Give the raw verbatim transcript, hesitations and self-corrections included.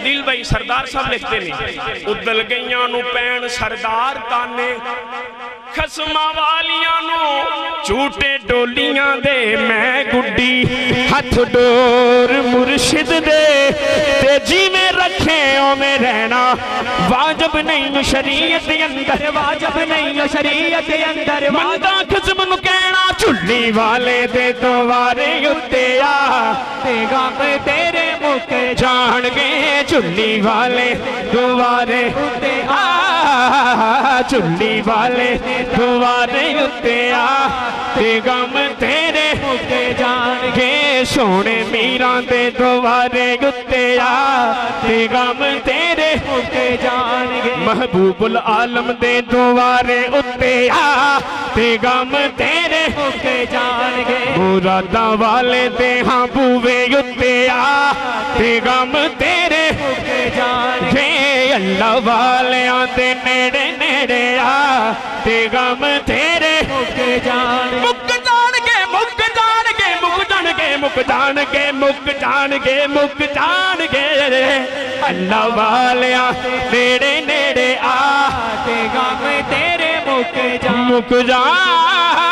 عدیل بھائی سردار صاحب لکھتے نہیں ادل گئیاں نو پین سردار تانے خسمہ والیاں نو چوٹے ڈولیاں دے میں گڈی ہاتھ ڈور مرشد دے تے جی میں رکھے او میں رہنا واجب نہیں شریعت اندر واجب نہیں شریعت اندر مندہ خسم نو کہنا چلی والے دے دوارے اتے آ تے غم تیرے مکے جان گے چلی والے دوارے اتے آ چلی والے دوارے اتے آ تے غم تیرے مکے جان گے سونے میران دے دوارے اتے آ تے غم تیرے مکے جان گے محبوب العالم دے دوارے اتے آ تے غم تیرے مکے جان گے مراداں والے دے ہاں بوے اتے آ تے غم تیرے مکے جان گے اللہ والیاں دے نیڑے نیڑے آ تے غم تیرے مکے جان مک جان گے مک جان گے مک جان گے مک جان گے مک جان گے مک جان گے اللہ والیاں نیڑے نیڑے آ تے غم تیرے مکے جان مک جان